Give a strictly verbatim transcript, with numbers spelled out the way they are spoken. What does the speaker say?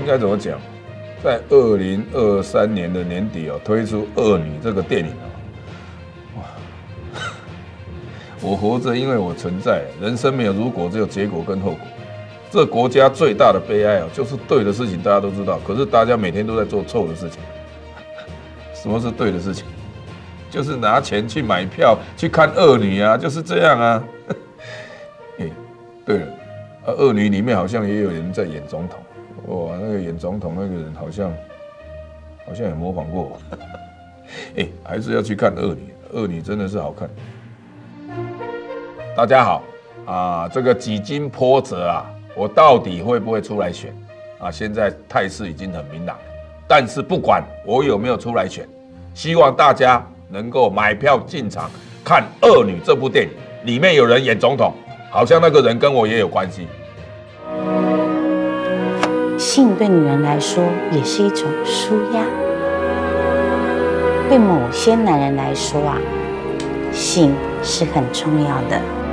该怎么讲？在二零二三年的年底哦，推出《恶女》这个电影啊，哇！我活着，因为我存在，人生没有如果，只有结果跟后果。这国家最大的悲哀啊，就是对的事情大家都知道，可是大家每天都在做错的事情。什么是对的事情？就是拿钱去买票去看《恶女》啊，就是这样啊。哎、欸，对了，啊，《恶女》里面好像也有人在演总统，哇，那个演总统那个人好像好像也模仿过我。哎、欸，还是要去看《恶女》，《恶女》真的是好看。大家好啊，这个几经波折啊，我到底会不会出来选啊？现在态势已经很明朗了，但是不管我有没有出来选，希望大家能够买票进场看《恶女》这部电影，里面有人演总统，好像那个人跟我也有关系。 性对女人来说也是一种舒压，对某些男人来说啊，性是很重要的。